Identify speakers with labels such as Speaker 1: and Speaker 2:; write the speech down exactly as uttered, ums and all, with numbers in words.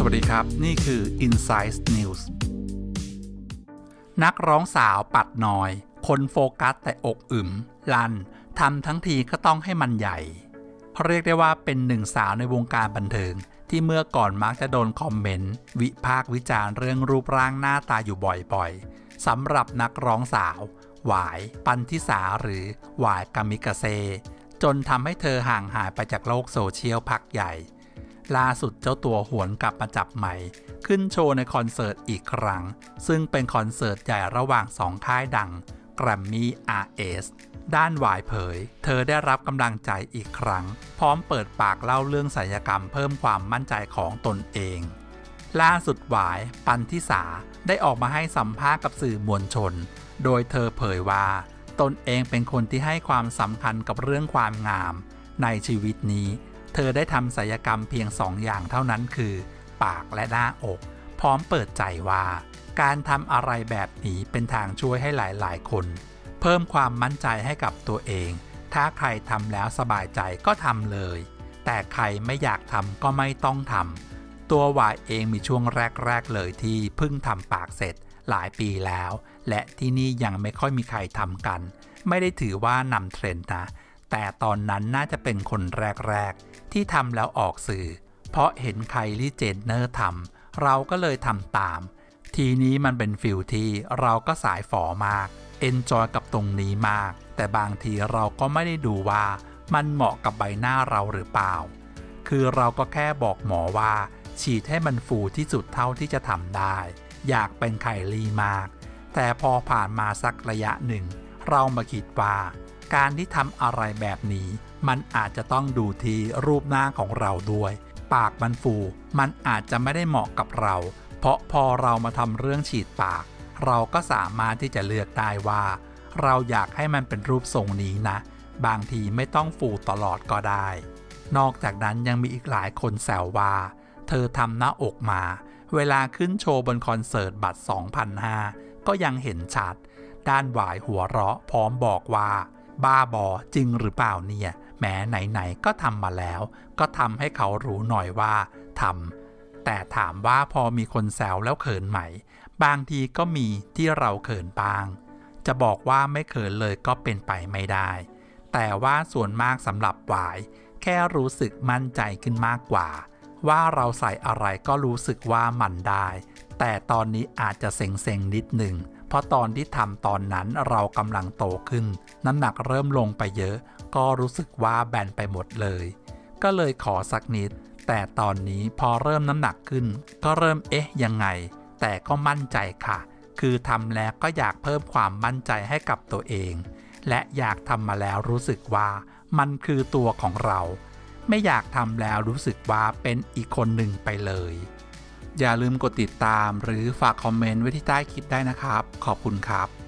Speaker 1: วัสดีครับนี่คือ Insights News นักร้องสาวปัดน้อยคนโฟกัสแต่อกอึมลั่นทำทั้งทีก็ต้องให้มันใหญ่เรียกได้ว่าเป็นหนึ่งสาวในวงการบันเทิงที่เมื่อก่อนมักจะโดนคอมเมนต์วิพากษ์วิจารณ์เรื่องรูปร่างหน้าตาอยู่บ่อยๆสำหรับนักร้องสาวหวายปันธิสาหรือหวายกามิกาเซจนทำให้เธอห่างหายไปจากโลกโซเชียลพักใหญ่ล่าสุดเจ้าตัวหวนกลับมาจับใหม่ขึ้นโชว์ในคอนเสิร์ตอีกครั้งซึ่งเป็นคอนเสิร์ตใหญ่ระหว่างสองค่ายดังแกรมมี่ อาร์ เอส ด้านหวายเผยเธอได้รับกำลังใจอีกครั้งพร้อมเปิดปากเล่าเรื่องศัลยกรรมเพิ่มความมั่นใจของตนเองล่าสุดหวายปันธิสาได้ออกมาให้สัมภาษณ์กับสื่อมวลชนโดยเธอเผยว่าตนเองเป็นคนที่ให้ความสำคัญกับเรื่องความงามในชีวิตนี้เธอได้ทำศัลยกรรมเพียงสองอย่างเท่านั้นคือปากและหน้าอกพร้อมเปิดใจว่าการทำอะไรแบบนี้เป็นทางช่วยให้หลายๆคนเพิ่มความมั่นใจให้กับตัวเองถ้าใครทำแล้วสบายใจก็ทำเลยแต่ใครไม่อยากทำก็ไม่ต้องทำตัววายเองมีช่วงแรกๆเลยที่เพิ่งทำปากเสร็จหลายปีแล้วและที่นี่ยังไม่ค่อยมีใครทำกันไม่ได้ถือว่านำเทรนด์นะแต่ตอนนั้นน่าจะเป็นคนแรกๆที่ทำแล้วออกสื่อเพราะเห็นไคลี่เจนเนอร์ทำเราก็เลยทำตามทีนี้มันเป็นฟิลที่เราก็สายฝ่อมากเอนจอยกับตรงนี้มากแต่บางทีเราก็ไม่ได้ดูว่ามันเหมาะกับใบหน้าเราหรือเปล่าคือเราก็แค่บอกหมอว่าฉีดให้มันฟูที่สุดเท่าที่จะทำได้อยากเป็นไคลี่มากแต่พอผ่านมาสักระยะหนึ่งเรามาคิดว่าการที่ทำอะไรแบบนี้มันอาจจะต้องดูที่รูปหน้าของเราด้วยปากมันฟูมันอาจจะไม่ได้เหมาะกับเราเพราะพอเรามาทำเรื่องฉีดปากเราก็สามารถที่จะเลือกได้ว่าเราอยากให้มันเป็นรูปทรงนี้นะบางทีไม่ต้องฟูตลอดก็ได้นอกจากนั้นยังมีอีกหลายคนแซวว่าเธอทำหน้าอกมาเวลาขึ้นโชว์บนคอนเสิร์ตบัตร สองพันห้าร้อย ก็ยังเห็นชัดด้านหวายหัวเราะพร้อมบอกว่าบ้าบอจริงหรือเปล่าเนี่ยแม้ไหนๆก็ทำมาแล้วก็ทำให้เขารู้หน่อยว่าทำแต่ถามว่าพอมีคนแซวแล้วเขินไหมบางทีก็มีที่เราเขินบ้างจะบอกว่าไม่เขินเลยก็เป็นไปไม่ได้แต่ว่าส่วนมากสำหรับหวายแค่รู้สึกมั่นใจขึ้นมากกว่าว่าเราใส่อะไรก็รู้สึกว่ามันได้แต่ตอนนี้อาจจะเซ็งๆนิดหนึ่งเพราะตอนที่ทำตอนนั้นเรากำลังโตขึ้นน้ำหนักเริ่มลงไปเยอะก็รู้สึกว่าแบนไปหมดเลยก็เลยขอสักนิดแต่ตอนนี้พอเริ่มน้ำหนักขึ้นก็เริ่มเอ๊ะยังไงแต่ก็มั่นใจค่ะคือทำแล้วก็อยากเพิ่มความมั่นใจให้กับตัวเองและอยากทำมาแล้วรู้สึกว่ามันคือตัวของเราไม่อยากทำแล้วรู้สึกว่าเป็นอีกคนหนึ่งไปเลยอย่าลืมกดติดตามหรือฝากคอมเมนต์ไว้ที่ใต้คลิปได้นะครับขอบคุณครับ